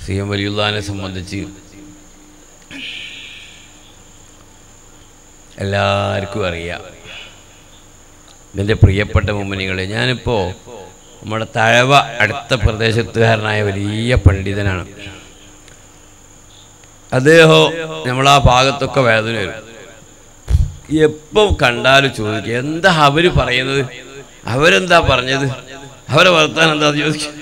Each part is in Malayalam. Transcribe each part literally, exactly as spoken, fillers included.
സി എം വലിയുള്ളാഹിനെ സംബന്ധിച്ച് എല്ലാവർക്കും അറിയാം. എൻ്റെ പ്രിയപ്പെട്ട മുഅ്മിനീങ്ങളെ, ഞാനിപ്പോൾ നമ്മുടെ തഴവ അടുത്ത പ്രദേശത്തുകാരനായ വലിയ പണ്ഡിതനാണ്. അദ്ദേഹം നമ്മളാ ഭാഗത്തൊക്കെ വേദന വരും. എപ്പോൾ കണ്ടാലും ചോദിക്കുക, എന്താ അവർ പറയുന്നത്, അവരെന്താ പറഞ്ഞത്, അവരെ വർത്താനം എന്താ ചോദിക്കുക.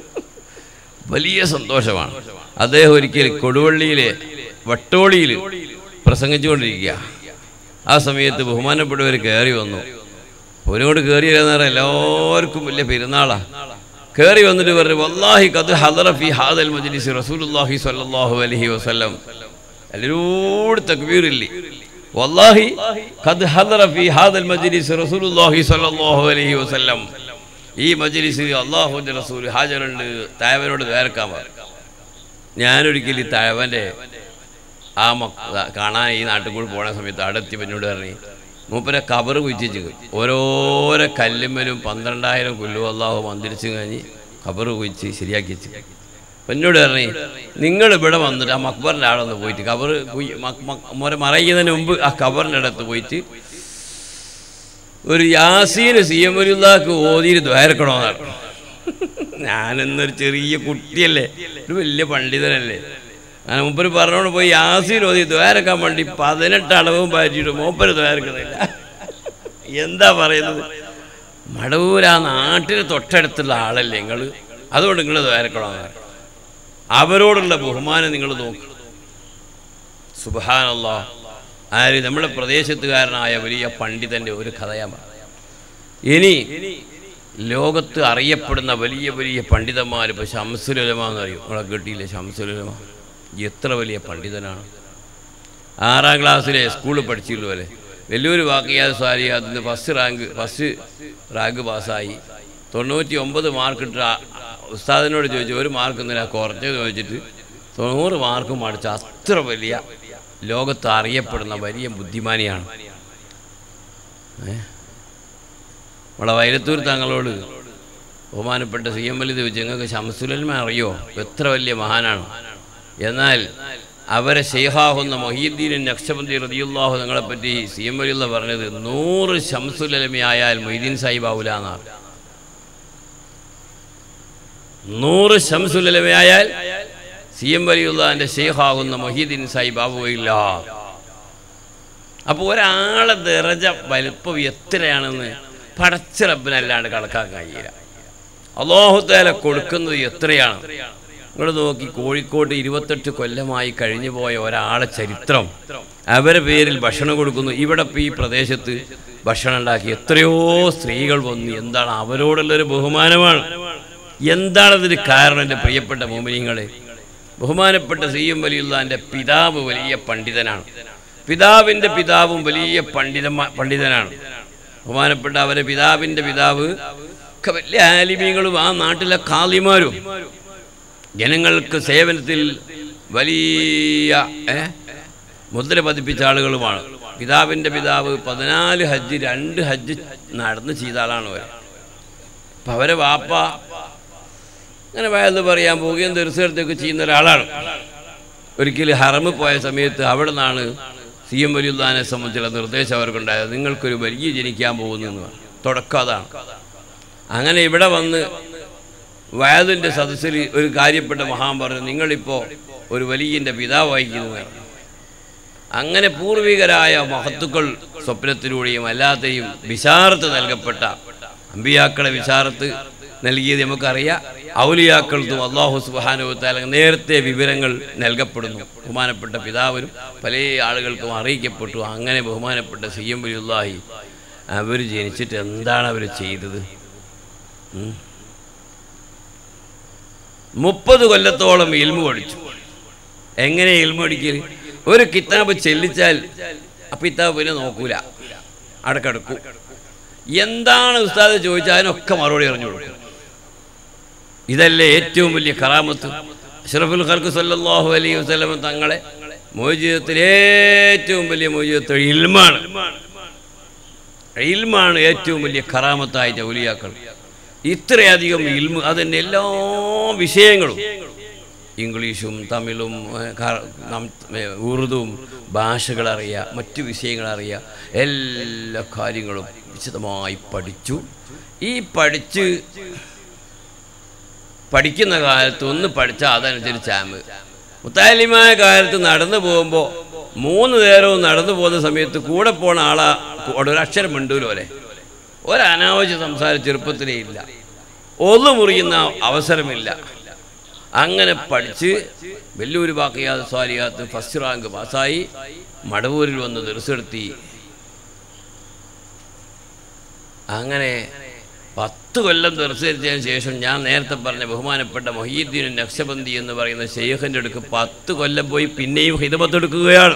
വലിയ സന്തോഷമാണ്. അദ്ദേഹം ഒരിക്കൽ കൊടുവള്ളിയിലെ വട്ടോളിയിൽ പ്രസംഗിച്ചുകൊണ്ടിരിക്കുക. ആ സമയത്ത് ബഹുമാനപ്പെട്ടവർ കയറി വന്നു. അവരോട് കയറി വരുന്ന എല്ലാവർക്കും വലിയ പെരുന്നാളാണ്. കയറി വന്നിട്ട് പറഞ്ഞു, വല്ലാഹി ഖദ് ഹദറ ഫി ഹാദൽ മജ്ലിസ് റസൂലുള്ളാഹി സ്വല്ലല്ലാഹു അലൈഹി വസല്ലം. എല്ലാവരും തക്ബീറില്ലേ. വല്ലാഹി ഖദ് ഹദറ ഫി ഹാദൽ മജ്ലിസ് റസൂലുള്ളാഹി സ്വല്ലല്ലാഹു അലൈഹി വസല്ലം. ഈ മജ്ലിസിൽ അല്ലാഹുവിൻ്റെ റസൂൽ ഹാജറുണ്ട്, തഴവനോട് ദ്വാരക്കാൻ പറഞ്ഞു. ഞാനൊരിക്കലും തഴവൻ്റെ ആ മ കാണാൻ ഈ നാട്ടിൽ കൂടി പോണ സമയത്ത് അടുത്തി എന്നോട് പറഞ്ഞു, മൂപ്പരെ കബർ കുഴിച്ചു. ഓരോരോ കല്ലുമ്മലും പന്ത്രണ്ടായിരം കൊല്ലു അള്ളാഹു മന്ദിരിച്ച് കഴിഞ്ഞ് കബർ കുഴിച്ച് ശരിയാക്കി വെച്ച്. എന്നോട് പറഞ്ഞു, നിങ്ങൾ ഇവിടെ വന്നിട്ട് ആ മക്ബറിൻ്റെ ആളൊന്ന് പോയിട്ട് കബർ മുര മറയുന്നതിന് മുമ്പ് ആ കബറിൻ്റെ അടുത്ത് പോയിട്ട് ഒരു യാസീന് സി എം വലിയുള്ളാഹിക്ക് ഓതിയിട്ട് ദ്വാരക്കണമെന്നാണ്. ഞാനെന്നൊരു ചെറിയ കുട്ടിയല്ലേ, ഒരു വലിയ പണ്ഡിതനല്ലേ. അങ്ങനെ മൂപ്പര് പറഞ്ഞോണ്ട് പോയി യാസീൻ ഓതി ദ്വാരക്കാൻ വേണ്ടി പതിനെട്ട് അളവും പാറ്റിയിട്ട് മൂപ്പര് ദ്വാരക്കുന്നില്ല. എന്താ പറയുന്നത്, മടവൂർ ആ നാട്ടിന് തൊട്ടടുത്തുള്ള ആളല്ലേ നിങ്ങൾ, അതുകൊണ്ട് നിങ്ങൾ ദ്വാരക്കണമെന്നാണ്. അവരോടുള്ള ബഹുമാനം നിങ്ങൾ നോക്കണം. സുബ്ഹാനല്ലാഹ്. ആര്, നമ്മുടെ പ്രദേശത്തുകാരനായ വലിയ പണ്ഡിതൻ്റെ ഒരു കഥയാണ്. ഇനി ലോകത്ത് അറിയപ്പെടുന്ന വലിയ വലിയ പണ്ഡിതന്മാർ, ഇപ്പോൾ ശംസുൽ ഉലമ എന്ന് പറയും, നമ്മളെ കേട്ടിയില്ലേ ശംസുൽ ഉലമ? എത്ര വലിയ പണ്ഡിതനാണ്. ആറാം ക്ലാസ്സിലെ സ്കൂളിൽ പഠിച്ചിട്ടുള്ള പോലെ വലിയൊരു വാക്കിയാൽ സ്വാലിയാത്തിന് ഫസ്റ്റ് റാങ്ക് ഫസ്റ്റ് റാങ്ക് പാസ്സായി. തൊണ്ണൂറ്റി ഒമ്പത് മാർക്ക് ഇട്ട ഉസ്താദിനോട് ചോദിച്ചു, ഒരു മാർക്ക് എന്തിനാ കുറച്ച് ചോദിച്ചിട്ട് തൊണ്ണൂറ് മാർക്കും അടിച്ച അത്ര വലിയ ലോകത്ത് അറിയപ്പെടുന്ന വലിയ ബുദ്ധിമാനിയാണ്. നമ്മളെ വൈരത്തൂർ തങ്ങളോട് ബഹുമാനപ്പെട്ട സി എം വലി ചോദിച്ചു, നിങ്ങൾക്ക് ശംസുൽ ഉലമ അറിയോ, എത്ര വലിയ മഹാനാണ്. എന്നാൽ അവരെ ശൈഖാഹുന്ന മൊഹീദ്ദീൻ നഖ്ശബന്ദി റളിയല്ലാഹു തങ്ങളെപ്പറ്റി സി എം വലിയുള്ള പറഞ്ഞത്, നൂറ് ശംസുൽ ഉലമയായാൽ മൊയ്തീൻ സാഹിബ് ആവൂല എന്നാണ്. നൂറ് ശംസുൽ ഉലമയായാൽ സി എം വലിയുള്ളാഹിൻ്റെ ശൈഖാകുന്ന മൊഹീദ്ദീൻ സാഹിബ് ആവുകയില്ല. അപ്പോൾ ഒരാളെ ദറജ വലുപ്പം എത്രയാണെന്ന് പടച്ച റബ്ബിനല്ലാണ്ട് കണക്കാക്കാൻ കഴിയില്ല. അല്ലാഹു തആല കൊടുക്കുന്നത് എത്രയാണ്. നിങ്ങൾ നോക്കി, കോഴിക്കോട് ഇരുപത്തെട്ട് കൊല്ലമായി കഴിഞ്ഞു പോയ ഒരാളെ ചരിത്രം, അവരെ പേരിൽ ഭക്ഷണം കൊടുക്കുന്നു. ഇവിടെ ഇപ്പോൾ ഈ പ്രദേശത്ത് ഭക്ഷണം ഉണ്ടാക്കി എത്രയോ സ്ത്രീകൾ വന്നു. എന്താണ് അവരോടുള്ളൊരു ബഹുമാനമാണ്. എന്താണതിന് കാരണം? എൻ്റെ പ്രിയപ്പെട്ട മുഅ്മിനീങ്ങളെ, ബഹുമാനപ്പെട്ട സി എം വലിയുള്ളാഹിൻ്റെ പിതാവ് വലിയ പണ്ഡിതനാണ്. പിതാവിൻ്റെ പിതാവും വലിയ പണ്ഡിത പണ്ഡിതനാണ്. ബഹുമാനപ്പെട്ട അവരെ പിതാവിൻ്റെ പിതാവ് ഒക്കെ വലിയ ആലിമീങ്ങളും ആ നാട്ടിലെ ഖാദിമാരും ജനങ്ങൾക്ക് സേവനത്തിൽ വലിയ മുദ്ര പതിപ്പിച്ച ആളുകളുമാണ്. പിതാവിൻ്റെ പിതാവ് പതിനാല് ഹജ്ജ് രണ്ട് ഹജ്ജ് നടന്ന് ചെയ്ത ആളാണ് അവർ. അപ്പം അവരെ വാപ്പ അങ്ങനെ വയന്ന് പറയാൻ പോവുകയും തീർച്ചയായിട്ടും ചെയ്യുന്ന ഒരാളാണ്. ഒരിക്കലും ഹറമിൽ പോയ സമയത്ത് അവിടെ നിന്നാണ് സി എം വലിയുള്ളാഹിനെ സംബന്ധിച്ചുള്ള നിർദ്ദേശം അവർക്കുണ്ടായത്, നിങ്ങൾക്കൊരു വലിയ ജനിക്കാൻ പോകുന്നു എന്ന് പറഞ്ഞു. തുടക്കം അതാണ്. അങ്ങനെ ഇവിടെ വന്ന് വയതിൻ്റെ സദസ്സിൽ ഒരു കാര്യപ്പെട്ട മഹാൻ പറഞ്ഞു, നിങ്ങളിപ്പോൾ ഒരു വലിയൻ്റെ പിതാവ് വഹിക്കുന്നതാണ്. അങ്ങനെ പൂർവികരായ മഹത്തുക്കൾ സ്വപ്നത്തിലൂടെയും അല്ലാതെയും വിശാരത്ത് നൽകപ്പെട്ട അമ്പിയാക്കളെ വിശാരത്ത് നൽകിയത് നമുക്കറിയാം. ഔലിയാക്കൾക്കും അല്ലാഹു സുബ്ഹാനഹു വ തആല നേരത്തെ വിവരങ്ങൾ നൽകപ്പെടുന്നു. ബഹുമാനപ്പെട്ട പിതാവിനും പല ആളുകൾക്കും അറിയിക്കപ്പെട്ടു. അങ്ങനെ ബഹുമാനപ്പെട്ട സി എം വലിയുള്ളാഹി അവർ ജനിച്ചിട്ട് എന്താണ് അവർ ചെയ്തത്? മുപ്പത് കൊല്ലത്തോളം ഇൽമു പഠിച്ചു. എങ്ങനെ ഇൽമു പഠിക്കൽ? ഒരു കിതാബ് ചെല്ലിച്ചാൽ അപ്പം കിതാബ് പിന്നെ നോക്കൂല, അടക്കടക്കും. എന്താണ് ഉസ്താദ് ചോദിച്ചാൽ അതിനൊക്കെ മറുപടി അറിഞ്ഞു കൊടുക്കും. ഇതല്ലേ ഏറ്റവും വലിയ കറാമത്ത്? അഷ്റഫുൽ ഖൽഖ് സല്ലല്ലാഹു അലൈഹി വസല്ലം തങ്ങളെ മോചിതത്തിൽ ഏറ്റവും വലിയ മോചിതത്ത് ഇൽമാണ്. ഇൽമാണ് ഏറ്റവും വലിയ കറാമത്തായിട്ട് ഔലിയാക്കൾ. ഇത്രയധികം ഇൽമ്, അതിൻ്റെ എല്ലാ വിഷയങ്ങളും ഇംഗ്ലീഷും തമിഴും ഉറുദുവും ഭാഷകളറിയുക, മറ്റു വിഷയങ്ങളറിയുക, എല്ലാ കാര്യങ്ങളും വിശദമായി പഠിച്ചു. ഈ പഠിച്ച് പഠിക്കുന്ന കാലത്ത് ഒന്ന് പഠിച്ചാൽ അതനുസരിച്ച് ആമ് മുത്താലിമായ കാലത്ത് നടന്നു പോകുമ്പോൾ മൂന്ന് നേരവും നടന്നു പോകുന്ന സമയത്ത് കൂടെ പോണ ആളാ ഒരക്ഷരം മിണ്ടൂലോ അല്ലേ, ഒരനാവശ്യ സംസാരം ചെറുപ്പത്തിലേ ഇല്ല, ഒന്ന് മുറിയുന്ന അവസരമില്ല. അങ്ങനെ പഠിച്ച് വെല്ലൂർ ബാക്കിയാത്ത് സ്വാലിയാത്ത് ഫസ്റ്റ് റാങ്ക് പാസ്സായി മടവൂരിൽ വന്ന് ദർസെടുത്തി. അങ്ങനെ പത്ത് കൊല്ലം ദർസെടുത്തതിന് ശേഷം ഞാൻ നേരത്തെ പറഞ്ഞ ബഹുമാനപ്പെട്ട മൊഹീദ്ദീൻ നഖ്ശബന്ദി എന്ന് പറയുന്ന ശൈഖിൻ്റെ അടുക്ക് പത്ത് കൊല്ലം പോയി പിന്നെയും ഖിദ്മത്ത് എടുക്കുകയാണ്.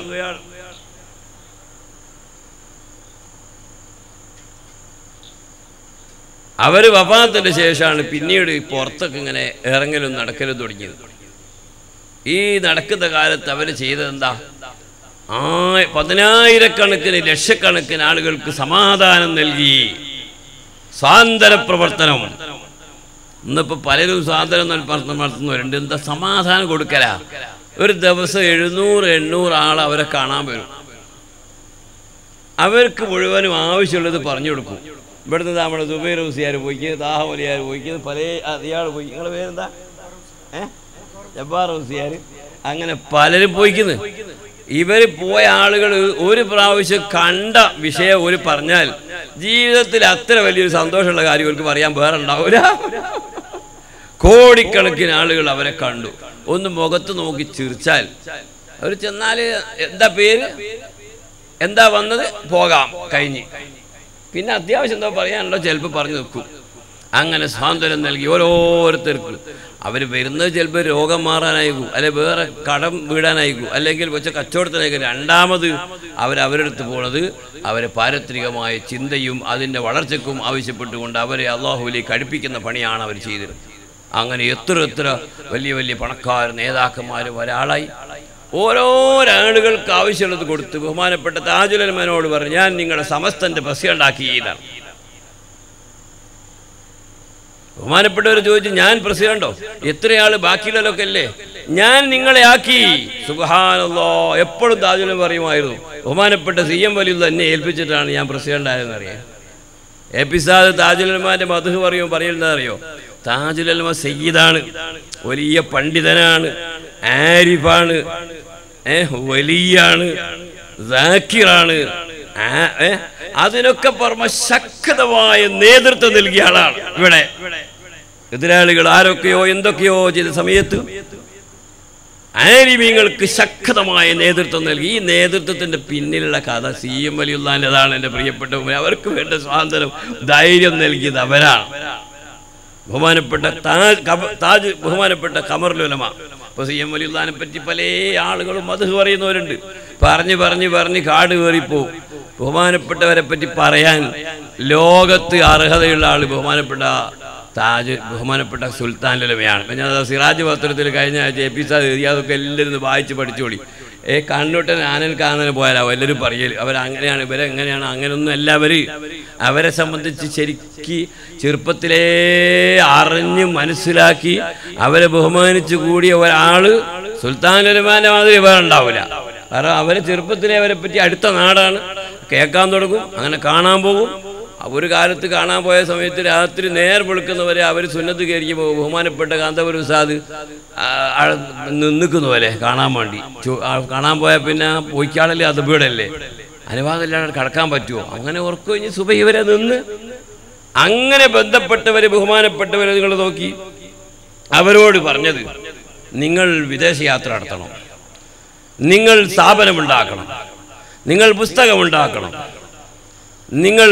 അവർ വഫാത്തിന്റെ ശേഷമാണ് പിന്നീട് പുറത്തൊക്കെ ഇങ്ങനെ ഇറങ്ങലും നടക്കലും തുടങ്ങിയത്. ഈ നടക്കുന്ന കാലത്ത് അവർ ചെയ്തതെന്താ, ആ പതിനായിരക്കണക്കിന് ലക്ഷക്കണക്കിന് ആളുകൾക്ക് സമാധാനം നൽകി സ്വാതന്ത്ര്യ പ്രവർത്തനം. ഇന്നിപ്പോൾ പലരും സ്വാതന്ത്ര്യം നടത്തുന്നവരുണ്ട്. എന്താ സമാധാനം കൊടുക്കല. ഒരു ദിവസം എഴുന്നൂറ് എണ്ണൂറ് ആൾ അവരെ കാണാൻ വരും. അവർക്ക് മുഴുവനും ആവശ്യമുള്ളത് പറഞ്ഞു കൊടുക്കും. ഇവിടുന്ന് നമ്മുടെ സുബൈർ ഹുസിയാർ പോയിക്കുന്നത്, താഹമലിയാർ പോയിക്കുന്നത്, പല ഇയാൾ പോയി. നിങ്ങളുടെ പേരെന്താ? ഏ ജബ്ബാർ ഹുസിയാർ. അങ്ങനെ പലരും പോയിക്കുന്നത്. ഇവർ പോയ ആളുകൾ ഒരു പ്രാവശ്യം കണ്ട വിഷയം ഒരു പറഞ്ഞാൽ ജീവിതത്തിൽ അത്ര വലിയൊരു സന്തോഷമുള്ള കാര്യം അവർക്ക് പറയാൻ വേറെ ഉണ്ടാവില്ല. കോടിക്കണക്കിന് ആളുകൾ അവരെ കണ്ടു. ഒന്ന് മുഖത്ത് നോക്കി ചിരിച്ചാൽ അവർ ചെന്നാൽ എന്താ പേര്, എന്താ വന്നത്, പോകാം, കഴിഞ്ഞ്. പിന്നെ അത്യാവശ്യം എന്താ പറയാനുണ്ടോ ചിലപ്പോൾ പറഞ്ഞു നിൽക്കും. അങ്ങനെ സ്വാതന്ത്ര്യം നൽകി ഓരോരുത്തർക്കും. അവർ വരുന്നത് ചിലപ്പോൾ രോഗം മാറാനായിരിക്കും, അല്ലെങ്കിൽ വേറെ കടം വീടാനായിരിക്കും, അല്ലെങ്കിൽ വെച്ച കച്ചവടത്തിനായിരിക്കും. രണ്ടാമത് അവരവരെടുത്ത് പോണത് അവരെ പാരത്രികമായ ചിന്തയും അതിൻ്റെ വളർച്ചയ്ക്കും ആവശ്യപ്പെട്ടുകൊണ്ട് അവരെ അള്ളാഹുവിലേക്ക് അടുപ്പിക്കുന്ന പണിയാണ് അവർ ചെയ്തത്. അങ്ങനെ എത്ര എത്ര വലിയ വലിയ പണക്കാർ നേതാക്കന്മാരും ഒരാളായി ഓരോരാളുകൾക്ക് ആവശ്യമുള്ളത് കൊടുത്ത് ബഹുമാനപ്പെട്ട താജുൽ ഉലമയോട് പറഞ്ഞു, ഞാൻ നിങ്ങളുടെ സമസ്തൻ്റെ പ്രസിഡന്റാക്കി ചെയ്താണ്. ബഹുമാനപ്പെട്ടവർ ചോദിച്ചു, ഞാൻ പ്രസിഡന്റോ? എത്രയാൾ ബാക്കിയുള്ളതൊക്കെ അല്ലേ, ഞാൻ നിങ്ങളെ ആക്കി. സുബ്ഹാനല്ലാഹ്. എപ്പോഴും താജുൽ ഉലമ പറയുമായിരുന്നു, ബഹുമാനപ്പെട്ട സി എം വലിയുള്ള എന്നെ ഏൽപ്പിച്ചിട്ടാണ് ഞാൻ പ്രസിഡന്റ് ആയതെന്ന് അറിയാം. എ പി സാദ് താജുൽ ഉലമാന്റെ മദ്ഹ് പറയും പറയുന്നത് അറിയോ? താജുൽ ഉലമ സയ്യിദാണ്, വലിയ പണ്ഡിതനാണ്, ആരിഫാണ്, ഏഹ് വലിയാണ്, സാക്കിറാണ്. അതിനൊക്കെ പുറമെ ശക്തമായ നേതൃത്വം നൽകിയ ആളാണ്. ഇവിടെ എതിരാളികൾ ആരൊക്കെയോ എന്തൊക്കെയോ ചെയ്ത സമയത്ത് ആലിമീങ്ങൾക്ക് ശക്തമായ നേതൃത്വം നൽകി. ഈ നേതൃത്വത്തിന്റെ പിന്നിലുള്ള കഥ സി എം വലിയുള്ളാൻ്റെതാണ്. എൻ്റെ പ്രിയപ്പെട്ട അവർക്ക് വേണ്ട സ്വാതന്ത്ര്യം ധൈര്യം നൽകിയത് അവരാണ്. ബഹുമാനപ്പെട്ട താജ് താജ് ബഹുമാനപ്പെട്ട ഖമറുൽ ഉലമ. ഇപ്പോൾ സി എം വലിയുള്ളാനെ പറ്റി പല ആളുകളും അത് പറയുന്നവരുണ്ട്. പറഞ്ഞ് പറഞ്ഞ് പറഞ്ഞ് കാട് കയറിപ്പോവും. ബഹുമാനപ്പെട്ടവരെ പറ്റി പറയാൻ ലോകത്ത് അർഹതയുള്ള ആൾ ബഹുമാനപ്പെട്ട താജ് ബഹുമാനപ്പെട്ട സുൽത്താൻ ഉലമയാണ്. ഞാൻ സിറാജ് പത്രത്തിൽ കഴിഞ്ഞ ആഴ്ച എ പി സാദ് എഴുതി, അതൊക്കെ എല്ലാവരും വായിച്ച് പഠിച്ചോളി. ഏ കണ്ണൂട്ടൻ ആനൽ കാണാൻ പോയാലോ എല്ലാവരും പറയൽ അവരങ്ങനെയാണ് ഇവരെങ്ങനെയാണ്. അങ്ങനെയൊന്നും എല്ലാവരും അവരെ സംബന്ധിച്ച് ശരിക്ക് ചെറുപ്പത്തിലേ അറിഞ്ഞ് മനസ്സിലാക്കി അവരെ ബഹുമാനിച്ചു കൂടിയ ഒരാൾ സുൽത്താൻ ഉലമാന്റെ മാതിരി വേറെ ഉണ്ടാവില്ല. കാരണം അവരെ ചെറുപ്പത്തിലെ അവരെ പറ്റി അടുത്ത നാടാണ്, കേൾക്കാൻ തുടങ്ങും, അങ്ങനെ കാണാൻ പോകും. ഒരു കാലത്ത് കാണാൻ പോയ സമയത്ത് രാത്രി നേർ വെളുക്കുന്നവരെ അവർ സുന്നത്ത് കയറി പോകും. ബഹുമാനപ്പെട്ട കാന്തപുരം ഉസ്താദ് നിന്നിക്കുന്ന പോലെ കാണാൻ വേണ്ടി. കാണാൻ പോയാൽ പിന്നെ പോയിക്കാളല്ലേ അത് വീടല്ലേ, അനുവാദമില്ലാതെ കടക്കാൻ പറ്റുമോ? അങ്ങനെ ഉറക്കു കഴിഞ്ഞ് സുബഹി ഇവരെ നിന്ന് അങ്ങനെ ബന്ധപ്പെട്ടവരെ ബഹുമാനപ്പെട്ടവരെ നിങ്ങൾ നോക്കി അവരോട് പറഞ്ഞത്, നിങ്ങൾ വിദേശയാത്ര നടത്തണം, നിങ്ങൾ സ്ഥാപനമുണ്ടാക്കണം, നിങ്ങൾ പുസ്തകമുണ്ടാക്കണം, നിങ്ങൾ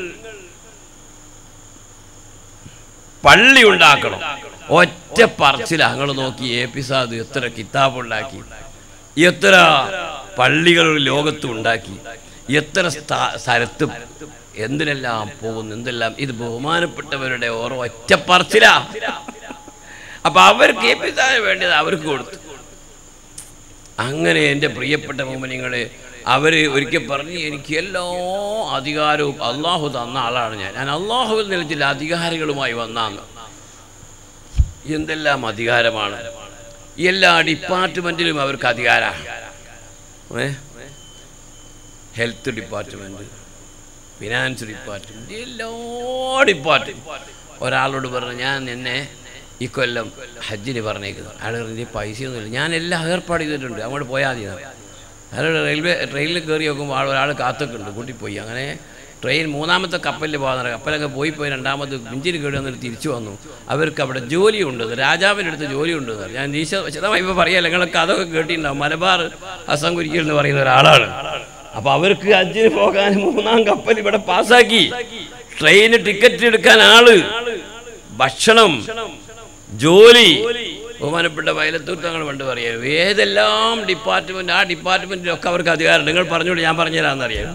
പള്ളി ഉണ്ടാക്കണം. ഒറ്റ പറച്ചില. ഞങ്ങൾ നോക്കി എ പി സാദ് എത്ര കിതാബുണ്ടാക്കി, എത്ര പള്ളികൾ ലോകത്തും ഉണ്ടാക്കി, എത്ര സ്ഥലത്ത് എന്തിനെല്ലാം പോകുന്നു, എന്തെല്ലാം. ഇത് ബഹുമാനപ്പെട്ടവരുടെ ഓരോ ഒറ്റ പറച്ചില. അപ്പൊ അവർക്ക് എ പി സാദിന് വേണ്ടത് അവർക്ക് കൊടുത്തു. അങ്ങനെ എൻ്റെ പ്രിയപ്പെട്ട മോമിനിങ്ങളെ അവർ ഒരിക്കൽ പറഞ്ഞ്, എനിക്ക് എല്ലാ അധികാരവും അള്ളാഹു തന്ന ആളാണ് ഞാൻ ഞാൻ അള്ളാഹുവിൽ നിന്ന് ചില അധികാരികളുമായി വന്നാന്ന്. എന്തെല്ലാം അധികാരമാണ്! എല്ലാ ഡിപ്പാർട്ട്മെൻറ്റിലും അവർക്ക് അധികാരമാണ്. ഏ ഹെൽത്ത് ഡിപ്പാർട്ട്മെൻറ്റ്, ഫിനാൻസ് ഡിപ്പാർട്ട്മെൻറ്റ്, എല്ലാ ഡിപ്പാർട്ട്മെൻറ്റ്. ഒരാളോട് പറഞ്ഞു ഞാൻ എന്നെ ഈ കൊല്ലം ഹജ്ജിന് പറഞ്ഞേക്കുന്നത്. അയാൾ പറഞ്ഞ പൈസയൊന്നുമില്ല, ഞാൻ എല്ലാം ഏർപ്പാട് ചെയ്തിട്ടുണ്ട്, അങ്ങോട്ട് പോയാൽ മതി. അയാൾ റെയിൽവേ ട്രെയിനിൽ കയറി നോക്കുമ്പോൾ ആൾ ഒരാൾ കാത്തൊക്കെയുണ്ട്, കൂട്ടിപ്പോയി. അങ്ങനെ ട്രെയിൻ മൂന്നാമത്തെ കപ്പലിൽ പോകാൻ കപ്പലൊക്കെ പോയി പോയി രണ്ടാമത് എഞ്ചിന് കേട് വന്നിട്ട് തിരിച്ചു വന്നു. അവർക്ക് അവിടെ ജോലിയുണ്ട്, രാജാവിൻ്റെ അടുത്ത് ജോലിയുണ്ട്. ഞാൻ നീശ വിശദമായി ഇപ്പോൾ പറയാം, നിങ്ങളൊക്കെ അതൊക്കെ കേട്ടിട്ടുണ്ടാവും. മലബാർ ഹസൻ കുരിക്കൽ എന്ന് പറയുന്ന ഒരാളാണ്. അപ്പോൾ അവർക്ക് ഹജ്ജിന് പോകാൻ മൂന്നാം കപ്പൽ ഇവിടെ പാസ്സാക്കി, ട്രെയിന് ടിക്കറ്റ് എടുക്കാൻ ആള്, ഭക്ഷണം, ജോലി. ബഹുമാനപ്പെട്ട വയലത്തൂർ തങ്ങൾ പണ്ട് പറയാം, ഏതെല്ലാം ഡിപ്പാർട്ട്മെൻറ്റ് ആ ഡിപ്പാർട്ട്മെൻറ്റിലൊക്കെ അവർക്ക് അധികാരം. നിങ്ങൾ പറഞ്ഞോളൂ, ഞാൻ പറഞ്ഞുതരാമെന്നറിയാം.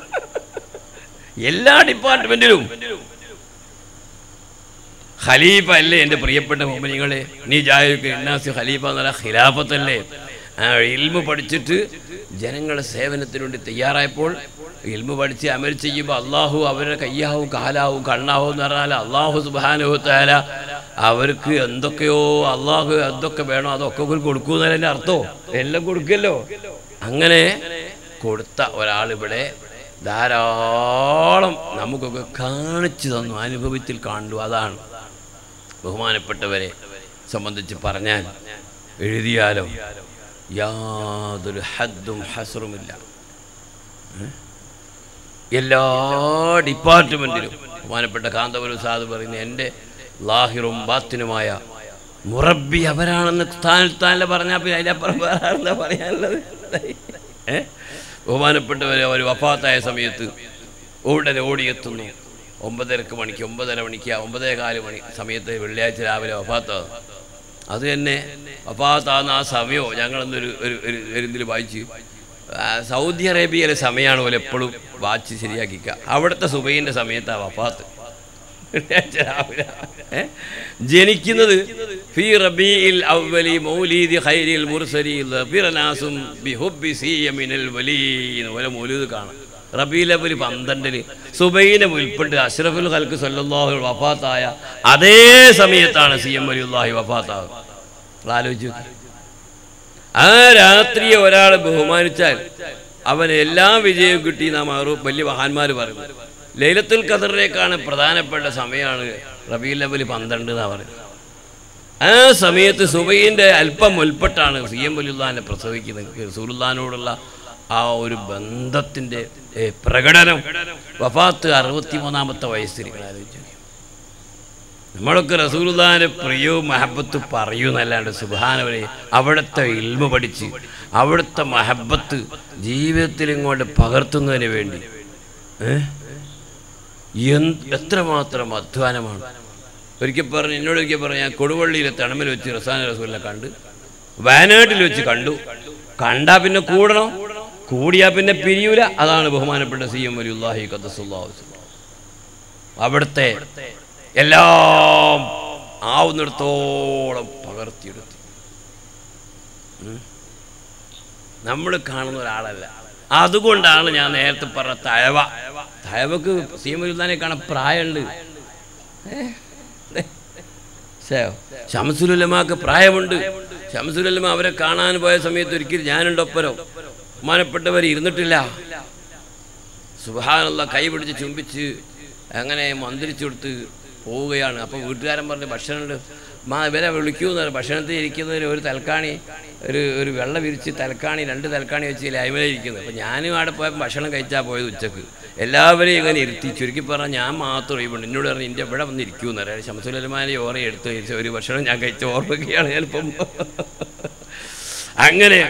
എല്ലാ ഡിപ്പാർട്ട്മെന്റിലും ഖലീഫ അല്ലേ എൻ്റെ പ്രിയപ്പെട്ട മുഅ്മിനീങ്ങളെ? നീ ജായുക്ക് ഇന്നാസി ഖലീഫ എന്ന് പറഞ്ഞാൽ ഖിലാഫത്തല്ലേ? ആ ഇൽമു പഠിച്ചിട്ട് ജനങ്ങളെ സേവനത്തിന് വേണ്ടി തയ്യാറായപ്പോൾ ഇൽമു പഠിച്ച് അമൽ ചെയ്യുമ്പോൾ അള്ളാഹു അവരുടെ കയ്യാവും കാലാവും കണ്ണാവും എന്ന് പറഞ്ഞാൽ അള്ളാഹു സുബ്ഹാനഹു വ തആല അവർക്ക് എന്തൊക്കെയോ അള്ളാഹു എന്തൊക്കെ വേണോ അതൊക്കെ കൊടുക്കുന്നതിൻ്റെ അർത്ഥം എല്ലാം കൊടുക്കല്ലോ. അങ്ങനെ കൊടുത്ത ഒരാളിവിടെ ധാരാളം നമുക്കൊക്കെ കാണിച്ചു തന്നു, അനുഭവത്തിൽ കണ്ടു. അതാണ് ബഹുമാനപ്പെട്ടവരെ സംബന്ധിച്ച് പറഞ്ഞാൽ എഴുതിയാലോ യാതൊരു ഹദ്ദും ഹസ്റുമില്ല. എല്ലാ ഡിപ്പാർട്ട്മെൻറ്റിലും ബഹുമാനപ്പെട്ട കാന്തപുരം ഉസ്താദ് പറയുന്ന എൻ്റെ ലാഹിറും ബാത്തിനുമായ മുറബി അവരാണെന്ന് സ്ഥാനത്താനല്ല പറഞ്ഞാൽ പിന്നെ അതിനപ്പുറം വേറെ എന്താ പറയാനുള്ളത്? ഏ ബഹുമാനപ്പെട്ടവരെ അവർ വഫാത്തായ സമയത്ത് ഉടനെ ഓടിയെത്തുന്നു. ഒമ്പതരക്ക് മണിക്ക് ഒമ്പതര മണിക്ക് ഒമ്പതേ കാല് മണി സമയത്ത് വെള്ളിയാഴ്ച രാവിലെ വഫാത്താകും. അത് തന്നെ വഫാത്താകുന്ന ആ സമയമോ ഞങ്ങളൊന്നൊരു ഒരു ഒരു ഇതിൽ വായിച്ച് സൗദി അറേബ്യയിലെ സമയമാണ് പോലെ എപ്പോഴും വാച്ച് ശരിയാക്കിക്കുക. അവിടുത്തെ സുബൈൻ്റെ സമയത്താണ് വഫാത്ത്, വെള്ളിയാഴ്ച രാവിലെ. ജനിക്കുന്നത് ഫീ റബീഇൽ അവ്വലി മൗലീദി ഖൈരിൽ മുർസലീൻ ഫിറനാസും ബിഹുബ്ബി സിയമിനൽ വലീൻ വല മൗലൂദ് കാണാം. റബീഉൽ അവ്വൽ പന്ത്രണ്ടിന് സുബൈനെ ഉൾപ്പെട്ട് അഷ്റഫുൽ ഖൽഖ് സല്ലല്ലാഹു അലൈഹി വഫാത്തായ അതേ സമയത്താണ് സി എം വലിയുള്ളാഹി വഫാത്താകുന്നത്. ആലോചിച്ചു, ആ രാത്രിയെ ഒരാൾ ബഹുമാനിച്ചാൽ അവന് എല്ലാ വിജയവും കിട്ടി. നാം വലിയ മഹാന്മാർ പറയുന്നത് ലൈലത്തുൽ ഖദറിലേക്കാണ് പ്രധാനപ്പെട്ട സമയമാണ് റബീഉൽ അവ്വൽ പന്ത്രണ്ട് എന്നാണ് പറയുന്നത്. ആ സമയത്ത് സുബൈൻ്റെ അല്പം ഉൾപ്പെട്ടാണ് സി എം വലിയുള്ളാഹിനെ പ്രസവിക്കുന്നത്. റസൂലുള്ളാഹിനോടുള്ള ആ ഒരു ബന്ധത്തിൻ്റെ പ്രകടനം. വഫാത്ത് അറുപത്തി മൂന്നാമത്തെ വയസ്സിൽ. ആലോചിച്ചു, നമ്മളൊക്കെ റസൂലുള്ളാഹിന്റെ പ്രിയവും മഹബത്ത് പറയുന്നല്ലാണ്ട് സുബ്ഹാനഹു അവിടുത്തെ ഇൽമു പഠിച്ച് അവിടുത്തെ മഹബത്ത് ജീവിതത്തിൽ ഇങ്ങോട്ട് പകർത്തുന്നതിന് വേണ്ടി എത്രമാത്രം അധ്വാനമാണ്. ഒരിക്കൽ പറഞ്ഞു, എന്നോട് ഒരിക്കൽ പറഞ്ഞു, ഞാൻ കൊടുവള്ളിയിലെ തണമിൽ വെച്ച് റസൂലുള്ളാഹി റസൂലിനെ കണ്ട്, വയനാട്ടിൽ വെച്ച് കണ്ടു. കണ്ടാ പിന്നെ കൂടണം, കൂടിയാ പിന്നെ പിരിയൂല. അതാണ് ബഹുമാനപ്പെട്ട സി എം വലിയുള്ളാഹി ഖദ്ദസുല്ലാഹു വസ്സലാം. അവിടുത്തെ എല്ലാം ആവുന്നിടത്തോളം പകർത്തിയെടുത്തു. നമ്മൾ കാണുന്ന ഒരാളല്ല. അതുകൊണ്ടാണ് ഞാൻ നേരത്തെ പറഞ്ഞ തഴവ. തഴവക്ക് സി എം വലിയുള്ളാഹിനെ കാണാൻ പ്രായമുണ്ട്. ശംസുൽ ഉലമാക്ക് പ്രായമുണ്ട്. ശംസുൽ ഉലമ അവരെ കാണാൻ പോയ സമയത്ത് ഒരിക്കലും ഞാനുണ്ടൊപ്പരോ ബഹുമാനപ്പെട്ടവർ ഇരുന്നിട്ടില്ല. സുബ്ഹാനല്ലാഹ്, കൈ പിടിച്ച് ചുംബിച്ച് അങ്ങനെ മന്ത്രിച്ചു കൊടുത്ത് പോവുകയാണ്. അപ്പോൾ വീട്ടുകാരൻ പറഞ്ഞ് ഭക്ഷണമുണ്ട്, മാ ഇവരെ വിളിക്കൂന്ന് പറഞ്ഞു. ഭക്ഷണത്തിൽ ഇരിക്കുന്നതിന് ഒരു തൽക്കാണി ഒരു ഒരു വെള്ളം വിരിച്ച് തൽക്കാണി രണ്ട് തൽക്കാണി വെച്ച് ലൈമല ഇരിക്കുന്നത്. അപ്പോൾ ഞാനും അവിടെ പോയപ്പോൾ ഭക്ഷണം കഴിച്ചാൽ പോയത് ഉച്ചക്ക്. എല്ലാവരെയും ഇങ്ങനെ ഇരുത്തി ചുരുക്കി പറഞ്ഞാൽ ഞാൻ മാത്രം ഒഴിവുണ്ട്. എന്നോട് പറഞ്ഞു എൻ്റെ ഇവിടെ വന്ന് ഇരിക്കൂന്ന് പറയാം. ശംസുൽ ഉലമാനെ ഓർമ്മ എടുത്ത് കഴിച്ച ഒരു ഭക്ഷണം ഞാൻ കഴിച്ച ഓർമ്മയ്ക്കാണ് ഞാനിപ്പം. അങ്ങനെ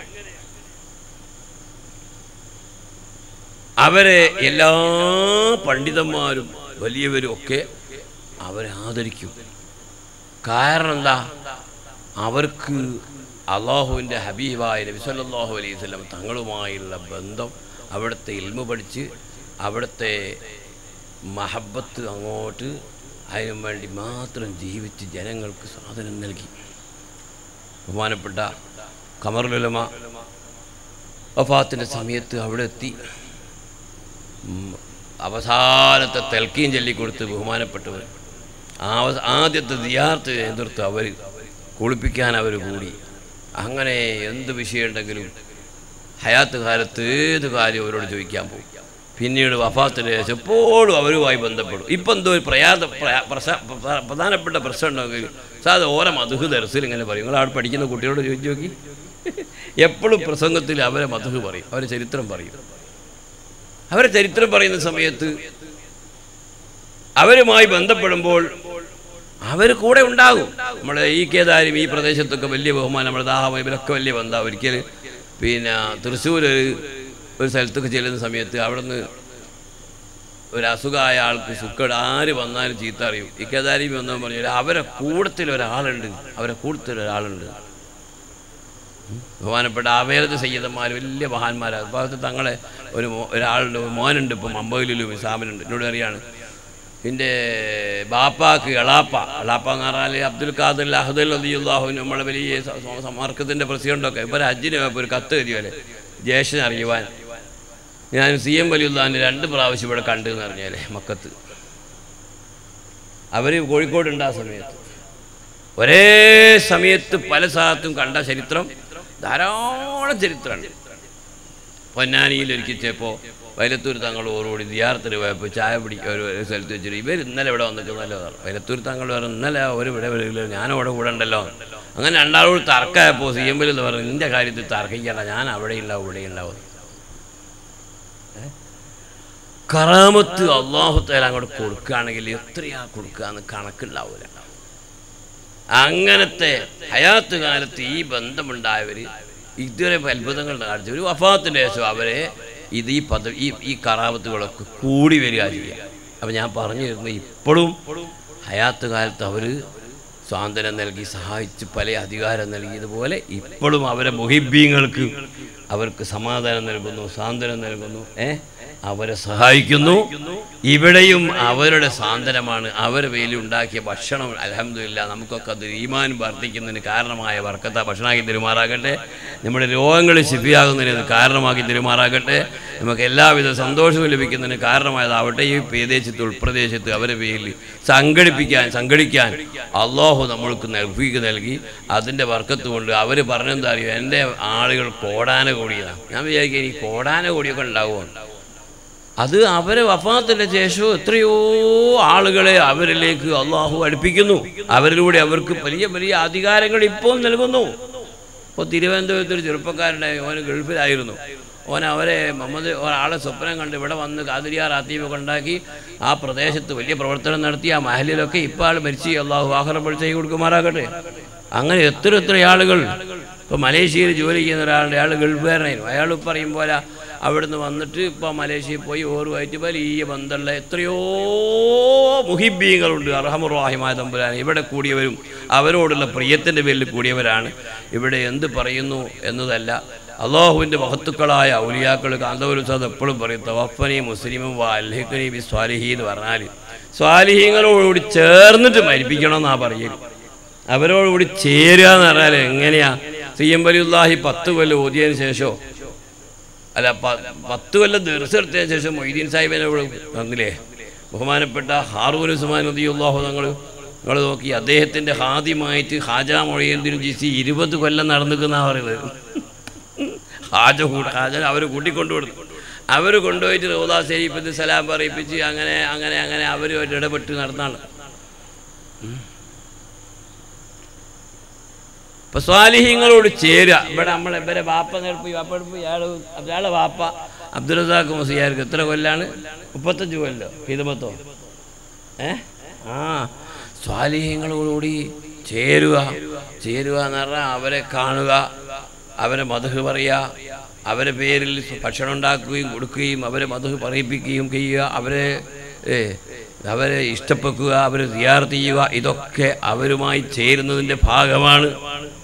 അവരെ എല്ലാ പണ്ഡിതന്മാരും വലിയവരും ഒക്കെ അവരെ ആദരിക്കും. കാരണം എന്താ? അവർക്ക് അള്ളാഹുവിൻ്റെ ഹബീബായ നബി സല്ലല്ലാഹു അലൈഹി വസല്ലം തങ്ങളുമായുള്ള ബന്ധം, അവിടുത്തെ ഇൽമു പഠിച്ച് അവിടുത്തെ മഹബത്ത് അങ്ങോട്ട് അതിനു വേണ്ടി മാത്രം ജീവിച്ച് ജനങ്ങൾക്ക് സാധനം നൽകി. ബഹുമാനപ്പെട്ട ഖമറുൽ ഉലമ വഫാത്തിൻ്റെ സമയത്ത് അവിടെ എത്തി. അവസാനത്തെ തെൽക്കീൻ ചൊല്ലിക്കൊടുത്ത് ബഹുമാനപ്പെട്ടവർ ആ ആദ്യത്തെ ദിയാർത്ത് എതിർത്ത് അവർ കുളിപ്പിക്കാൻ അവർ കൂടി. അങ്ങനെ എന്ത് വിഷയമുണ്ടെങ്കിലും ഹയാത്ത് കാലത്ത് ഏത് കാര്യം അവരോട് ചോദിക്കാൻ പോകും. പിന്നീട് വഫാത്തിന് ശേഷം എപ്പോഴും അവരുമായി ബന്ധപ്പെടും. ഇപ്പം എന്തോ ഒരു പ്രയാത പ്രധാനപ്പെട്ട പ്രശ്നം ഉണ്ടെങ്കിൽ സാധാ ഓരോ മധുഹ് ദർസിൽ ഇങ്ങനെ പറയും. നിങ്ങൾ അവിടെ പഠിക്കുന്ന കുട്ടികളോട് ചോദിച്ചു നോക്കി. എപ്പോഴും പ്രസംഗത്തിൽ അവരെ മധുഹ് പറയും, അവരെ ചരിത്രം പറയും. അവരെ ചരിത്രം പറയുന്ന സമയത്ത് അവരുമായി ബന്ധപ്പെടുമ്പോൾ അവർ കൂടെ ഉണ്ടാകും. നമ്മുടെ ഈ കേദാരും ഈ പ്രദേശത്തൊക്കെ വലിയ ബഹുമാനം, നമ്മുടെ ദാഹമായി ഇവരൊക്കെ വലിയ ബന്ധമാണ്. ഒരിക്കൽ പിന്നെ തൃശ്ശൂർ ഒരു സ്ഥലത്തൊക്കെ ചെല്ലുന്ന സമയത്ത് അവിടെ നിന്ന് ഒരു അസുഖമായ ആൾക്ക് സുക്കേട് ആര് വന്നാലും ചീത്ത അറിയും. ഈ കേദാരി വന്നാൽ പറഞ്ഞാൽ അവരെ കൂട്ടത്തിൽ ഒരാളുണ്ട്, അവരെ കൂട്ടത്തിൽ ഒരാളുണ്ട്. ബഹുമാനപ്പെട്ട ആവേലത്ത് സയ്യിദന്മാർ വലിയ മഹാന്മാരാണ്. ഭാഗത്ത് തങ്ങളെ ഒരു ഒരാളുണ്ട്, മോനുണ്ട്, ഇപ്പം അമ്പതിലും ഇസാമിനുണ്ട്. എന്നോട് അറിയാണ് എൻ്റെ ബാപ്പാക്ക് എളാപ്പ എളാപ്പ എന്ന് പറഞ്ഞാൽ അബ്ദുൽ ഖാദിർ അഹദൽ റളിയല്ലാഹു അൻഹു നമ്മളെ വലിയ സമർക്കത്തിൻ്റെ പ്രസിഡൻ്റൊക്കെ ഇപ്പോൾ ഹജ്ജിന് ഒരു കത്ത് എഴുതിയല്ലേ ജ്യേഷ്ഠൻ അറിയുവാൻ. ഞാൻ സി എം വലിയുള്ളാൻ്റെ രണ്ട് പ്രാവശ്യം ഇവിടെ കണ്ടു എന്ന് പറഞ്ഞാലേ മക്കത്ത്. അവർ കോഴിക്കോടുണ്ട്. ആ സമയത്ത് ഒരേ സമയത്ത് പല സ്ഥലത്തും കണ്ട ചരിത്രം ധാരാളം ചരിത്രമുണ്ട്. പൊന്നാനിയിൽ ഒരിക്കച്ചപ്പോൾ വൈലത്തൂർ തങ്ങൾ ഓരോടി ദിയാറത്തിന് പോയപ്പോൾ ചായ പിടിക്കുക ഒരു സ്ഥലത്ത് വെച്ചിട്ട് ഇവർ ഇന്നലെ ഇവിടെ വന്നിട്ട് നല്ലതാണ്. വൈലത്തൂർ തങ്ങൾ പറഞ്ഞു ഇന്നലെ അവർ ഇവിടെ വരില്ല, ഞാനവിടെ കൂടെ ഉണ്ടല്ലോ. അങ്ങനെ രണ്ടാളോട് തർക്കമായപ്പോൾ സി എം എന്ന് പറഞ്ഞു നിൻ്റെ കാര്യത്തിൽ തർക്കിക്കേണ്ട, ഞാൻ അവിടെ ഉണ്ടാവും ഇവിടെ ഉണ്ടാവും. കറാമത്ത് അള്ളാഹു തആല അങ്ങോട്ട് കൊടുക്കുകയാണെങ്കിൽ എത്രയാ കൊടുക്കുക എന്ന് കണക്കുണ്ടാവില്ല. അങ്ങനത്തെ ഹയാത്ത് കാലത്ത് ഈ ബന്ധമുണ്ടായവർ ഇതുവരെ അത്ഭുതങ്ങൾ കാണിച്ചു. ഒരു വഫാത്തിൻ്റെ ശേഷം അവരെ ഇത് ഈ പദവി ഈ ഈ കറാമത്തുകളൊക്കെ കൂടി വരിക ചെയ്യുക. അപ്പം ഞാൻ പറഞ്ഞു തരുന്നത് ഇപ്പോഴും ഹയാത്ത് കാലത്ത് അവർ സ്വാതന്ത്ര്യം നൽകി സഹായിച്ച് പല അധികാരം നൽകിയതുപോലെ ഇപ്പോഴും അവരെ മുഹിബ്ബീങ്ങൾക്ക് അവർക്ക് സമാധാനം നൽകുന്നു, സ്വാതന്ത്ര്യം നൽകുന്നു, ഏ അവരെ സഹായിക്കുന്നു. ഇവിടെയും അവരുടെ സാന്ത്വനമാണ്. അവരെ വേലി ഉണ്ടാക്കിയ ഭക്ഷണം അൽഹംദുലില്ലാ നമുക്കൊക്കെ അത് ഈമാൻ വർദ്ധിക്കുന്നതിന് കാരണമായ ബർക്കത്ത ഭക്ഷണമാക്കി തരുമാറാകട്ടെ. നമ്മുടെ രോഗങ്ങൾ ശിഫിയാകുന്നതിന് കാരണമാക്കി തരുമാറാകട്ടെ. നമുക്ക് എല്ലാവിധ സന്തോഷവും ലഭിക്കുന്നതിന് കാരണമായതാവട്ടെ. ഈ പ്രദേശത്ത് ഉൾപ്രദേശത്ത് അവരെ വേലി സംഘടിപ്പിക്കാൻ സംഘടിക്കാൻ അള്ളാഹു നമ്മൾക്ക് നൽകി നൽകി അതിൻ്റെ ബർക്കത്ത് കൊണ്ട് അവർ പറഞ്ഞെന്താ അറിയുമോ, എൻ്റെ ആളുകൾ കോടാന കോടിയാണ്. ഞാൻ വിചാരിക്കുക ഈ കോടാന കോടിയൊക്കെ ഉണ്ടാവുമോ. അത് അവരെ വഫാത്തിൻ്റെ ശേഷം എത്രയോ ആളുകളെ അവരിലേക്ക് അള്ളാഹു അടുപ്പിക്കുന്നു. അവരിലൂടെ അവർക്ക് വലിയ വലിയ അധികാരങ്ങൾ ഇപ്പോൾ നൽകുന്നു. ഇപ്പോൾ തിരുവനന്തപുരത്ത് ഒരു ചെറുപ്പക്കാരനായി ഓന് ഗൾഫിലായിരുന്നു. ഓൻ അവരെ മുഹമ്മദ് ഒരാളെ സ്വപ്നം കണ്ട് ഇവിടെ വന്ന് ഖാദിരിയ റാത്തീബൊക്കെ ഉണ്ടാക്കി ആ പ്രദേശത്ത് വലിയ പ്രവർത്തനം നടത്തി. ആ മഹലിലൊക്കെ ഇപ്പോൾ ആൾ മരിച്ച് അള്ളാഹു ആഖിറത്ത് ചെയ്ത് കൊടുക്കുമാറാകട്ടെ. അങ്ങനെ എത്ര എത്ര ആളുകൾ. ഇപ്പോൾ മലേഷ്യയിൽ ജോലി ചെയ്യുന്ന ഒരാളുടെ അയാൾ ഗൾഫുകാരനായിരുന്നു. അയാൾ പറയും പോലെ അവിടുന്ന് വന്നിട്ട് ഇപ്പോൾ മലേഷ്യയിൽ പോയി ഓറുമായിട്ട് വലിയ ബന്ധമുള്ള എത്രയോ മുഹിബ്ബീങ്ങളുണ്ട്. അർഹമുർ-റഹീമായ തമ്പുരാൻ ഇവിടെ കൂടിയവരും അവരോടുള്ള പ്രിയത്തിൻ്റെ പേരിൽ കൂടിയവരാണ്. ഇവിടെ എന്ത് പറയുന്നു എന്നതല്ല, അള്ളാഹുവിൻ്റെ മഹത്തുക്കളായ ഔലിയാക്കൾ കാന്തപുരം സാദ് എപ്പോഴും പറയും തവഫനി മുസ്ലിമും വ അൽഹിഖ്നി ബി സ്വാലിഹീൻ എന്ന് പറഞ്ഞാൽ സ്വാലിഹീങ്ങളോടുകൂടി ചേർന്നിട്ട് മരിപ്പിക്കണമെന്നാണ് പറയുക. അവരോടുകൂടി ചേരുക എന്ന് പറഞ്ഞാൽ എങ്ങനെയാ? സി എം വലിയുല്ലാഹി പത്ത് കൊല്ലം ഓതിയതിന് ശേഷം അല്ല പത്ത് കൊല്ലം ദർസെടുത്തതിന് ശേഷം മൊയ്തീൻ സാഹിബിനോട് വന്നില്ലേ ബഹുമാനപ്പെട്ട ഹാറൂൻ ഉസ്മാൻ റളിയല്ലാഹു തങ്ങൾ. നിങ്ങൾ നോക്കി അദ്ദേഹത്തിൻ്റെ ഹാദിമായിട്ട് ഹാജാ മൊഴിയന്തിനും ജിസി ഇരുപത് കൊല്ലം നടന്നിരിക്കുന്നതാണ് പറയുന്നത്. ഹാജ കൂടെ ഹാജ അവർ കൂട്ടിക്കൊണ്ടു കൊടുത്തു. അവർ കൊണ്ടുപോയിട്ട് റൗദാ ശരീഫിന് സലാം പറയിപ്പിച്ച് അങ്ങനെ അങ്ങനെ അങ്ങനെ അവർ ഇടപെട്ട് നടന്നാണ്. ഇപ്പം സ്വാലിഹീങ്ങളോട് ചേരുക. ഇവിടെ നമ്മളെ ഇവരെ വാപ്പ നേർപ്പ് വാപ്പെടുപ്പ് ഇയാൾ ഇയാളെ വാപ്പ അബ്ദുൽ റസാഖ് മുസ്ലിയാർക്ക് എത്ര കൊല്ലാണ്? മുപ്പത്തഞ്ച് കൊല്ലോ ഹിദമത്തോ ഏ ആ സ്വാലിഹീങ്ങളോടുകൂടി ചേരുക. ചേരുക എന്ന് പറഞ്ഞാൽ അവരെ കാണുക, അവരെ മദ്ഹ് പറയുക, അവരെ പേരിൽ ഭക്ഷണം ഉണ്ടാക്കുകയും കൊടുക്കുകയും അവരെ മദ്ഹ് പറയിപ്പിക്കുകയും ചെയ്യുക, അവരെ അവരെ ഇഷ്ടപ്പെടുക, അവരെ സിയാറത്ത് ചെയ്യുക. ഇതൊക്കെ അവരുമായി ചേരുന്നതിൻ്റെ ഭാഗമാണ്.